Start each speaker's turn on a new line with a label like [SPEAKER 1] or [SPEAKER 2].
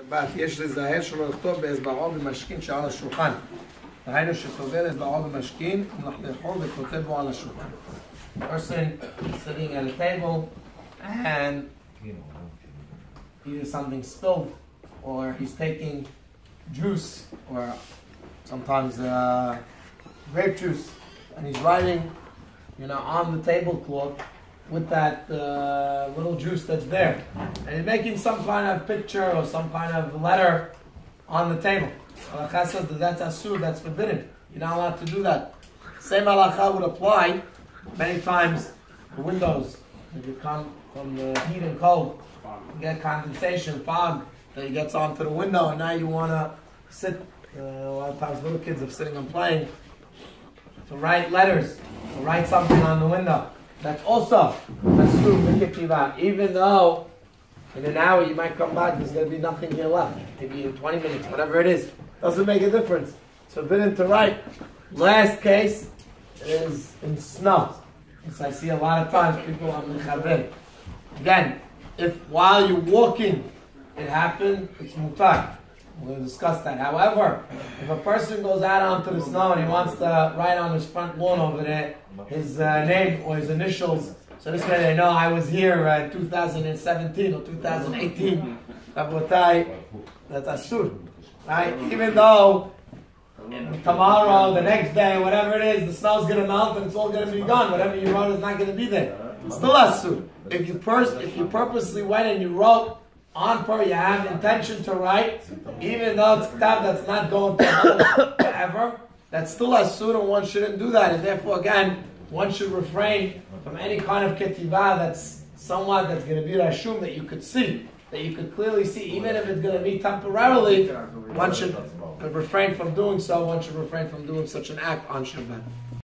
[SPEAKER 1] שבת יש לזהר שלא לכתוב באצבעו במשכין שעל השולחן. דהיינו שטובל אצבעו במשכין לאכול וכותב בו על השולחן. Person sitting at a table and either something spilled or he's taking juice or sometimes grape juice and he's writing on the tablecloth with that little juice that's there. And he's making some kind of picture or some kind of letter on the table. Halakha says that that's asur, that's forbidden. You're not allowed to do that. Same halakha would apply many times the windows. If you come from the heat and cold, you get condensation, fog that gets onto the window, and now you want to sit. A lot of times little kids are sitting and playing to write letters, to write something on the window. That's also asur b'kitiva. Even though in an hour you might come back, there's going to be nothing here left. Maybe in 20 minutes, whatever it is. Doesn't make a difference. It's forbidden to write. Last case is in snow. As I see a lot of times people on mechaber. Again, if while you're walking it happened, it's mutar. We're going to discuss that. However, if a person goes out onto the snow and he wants to write on his front lawn over there his name or his initials, so this way they know I was here in 2017 or 2018, that's asur. Right? Even though tomorrow, the next day, whatever it is, the snow's going to melt and it's all going to be gone. Whatever you wrote is not going to be there. It's still asur. If you purposely went and you wrote on purpose, you have intention to write, even though it's tab that's not going to hold forever, that's still asur and one shouldn't do that. And therefore, again, one should refrain from any kind of ketivah that's somewhat that's going to be rashum that you could see, that you could clearly see, even if it's going to be temporarily, one should refrain from doing so, one should refrain from doing such an act on Shabbat.